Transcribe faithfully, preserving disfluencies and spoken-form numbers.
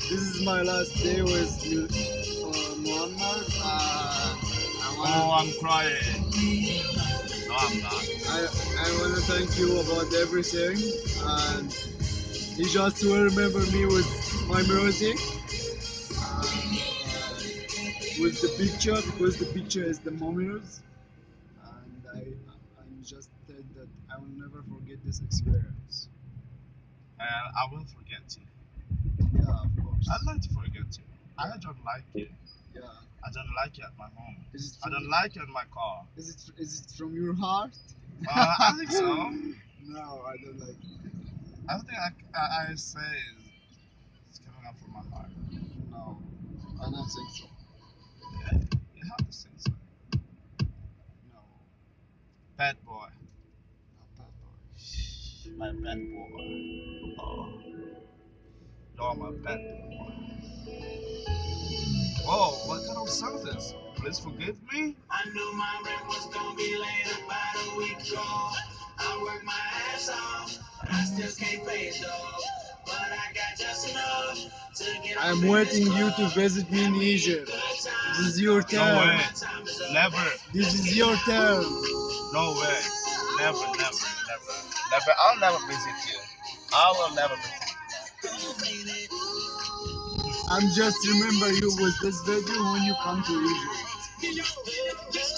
This is my last day with uh, Muhammad. Uh, I Oh, wanna I'm crying. No, I'm not. I, I wanna thank you about everything, and you just will remember me with my music, and uh, with the picture because the picture is the memories, and I I'm just said that I will never forget this experience. And I will forget you. Yeah, of I'd course. like to forget you. I Yeah, don't like you. yeah. I don't like you at my home. Is it I from don't like you in my car. is it is it from your heart? Uh, I think so. No, I don't like it. Everything I, I, I say is, is coming up from my heart. No, I don't think so. Yeah, you have to say so. No, Bad boy. not bad boy. My bad boy. Oh, you're my bad boy. Whoa, what kind of song is this? Please forgive me? I knew my rent was gonna be late about a week ago. I worked my ass off, but I still can't pay it though. But I got just enough to get I off am in this waiting you to club. visit me in Have me a Egypt. good This time. is your No turn. way. Never. This is your turn. No way. Never, never, never. Never. I'll never visit you. I will never visit I'm just remember you with this video when you come to Egypt.